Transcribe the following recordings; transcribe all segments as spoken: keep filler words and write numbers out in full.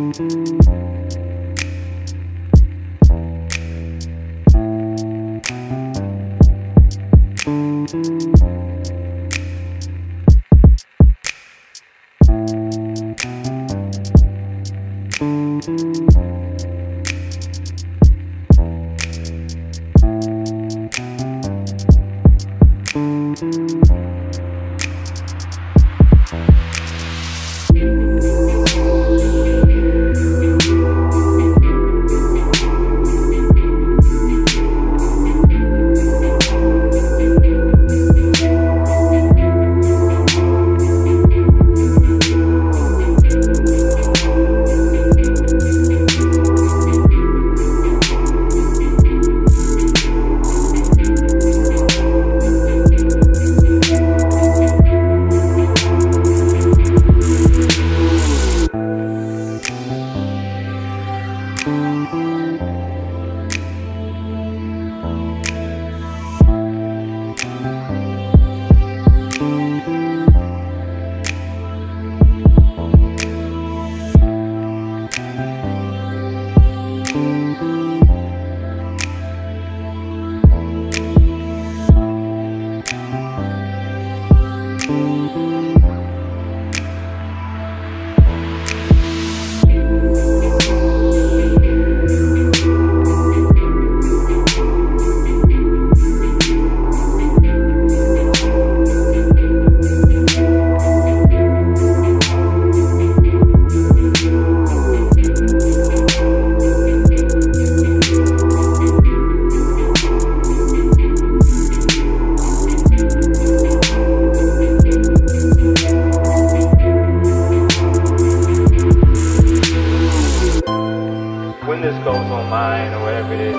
When this goes online or whatever it is,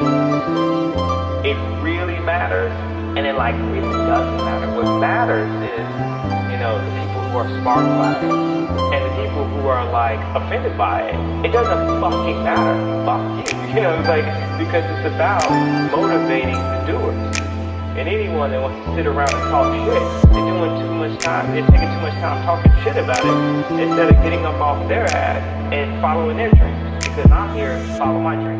it really matters, and it like really doesn't matter. What matters is, you know, the people who are sparked by it, and the people who are like offended by it. It doesn't fucking matter. Fuck you. You know, it's like, because it's about motivating the doers. And anyone that wants to sit around and talk shit, they're doing too much time, they're taking too much time talking shit about it, instead of getting up off their ass and following their dreams. Because I'm here to follow my dreams.